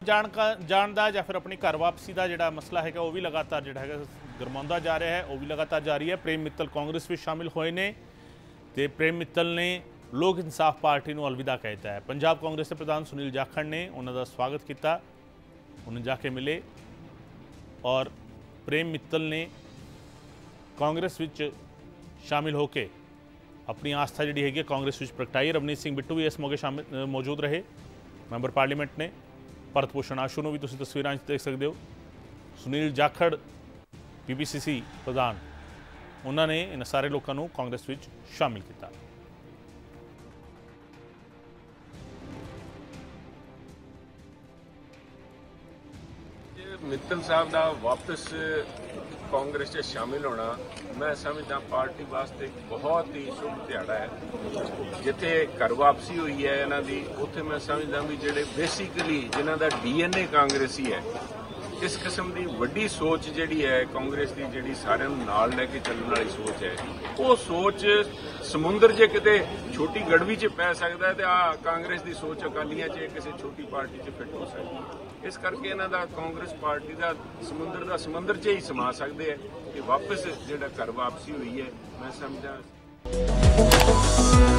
जाण का ਜਾਂ ਫਿਰ अपनी घर वापसी का ਜਿਹੜਾ मसला है वह भी लगातार ਜਿਹੜਾ ਹੈਗਾ ਗਰਮਾਉਂਦਾ जा रहा है, वह भी लगातार जारी है। प्रेम मित्तल कांग्रेस में शामिल होए ने ते प्रेम मित्तल ने लोक इंसाफ पार्टी को अलविदा कहता है। पंजाब कांग्रेस के प्रधान सुनील जाखड़ ने उन्होंने स्वागत किया, उन्हें जाके मिले और प्रेम मित्तल ने कांग्रेस विच शामिल होके अपनी आस्था जी है कांग्रेस विच प्रगटाई। रवनीत सिंह बिट्टू भी इस मौके मौजूद रहे, मैंबर पार्लीमेंट ने। भरत भूषण आशू को भी तुसीं तस्वीरां देख सकते हो। सुनील जाखड़ PPCC प्रधान, उन्होंने इन सारे लोगों को कांग्रेस विच शामिल किया। मित्तल साहब का वापस कांग्रेस से शामिल होना मैं समझदा पार्टी वास्ते बहुत ही शुभ दिहाड़ा है। जिथे घर वापसी हुई है इन्हां दी, उत्थे मैं समझदा भी जिहड़े बेसिकली जिन्हां दा DNA कांग्रेसी है, इस किस्म की वड्डी सोच जिहड़ी है कांग्रेस की, जिहड़ी सारिआं नूं नाल लैके चलण वाली सोच है, वो सोच समुंदर जे किते छोटी गड़वी च पै सकदा है तो आ कांग्रेस की सोच अकालियां च किसी छोटी पार्टी च फिट हो सकती है। इस करके इन्हां दा कांग्रेस पार्टी का समुंदर च ही समा सकते हैं कि वापस जिहड़ा घर वापसी हुई है मैं समझा